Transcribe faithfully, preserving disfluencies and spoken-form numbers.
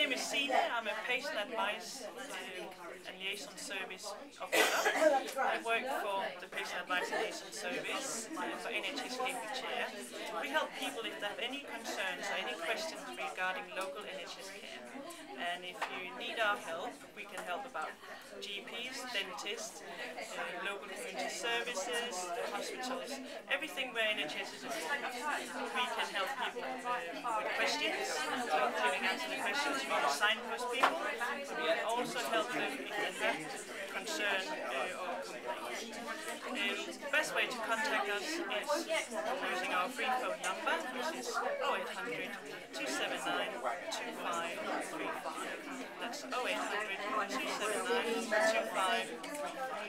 name is Signe. I'm a patient advice uh, and liaison service officer. I work for the patient advice and liaison service uh, for N H S Cambridgeshire. We help people if they have any concerns or any questions regarding local N H S care. And if you need our help, we can help about G Ps, dentists, uh, local community services, hospitals, everything where N H S is involved. We can help people uh, with questions, giving answer to questions, we can signpost people, but we can also help them if they have concern uh, or complaint. Um, the best way to contact us is using our free phone number, which is oh eight hundred, two seven nine, two five three five. That's oh eight hundred, two seven nine, two five three five.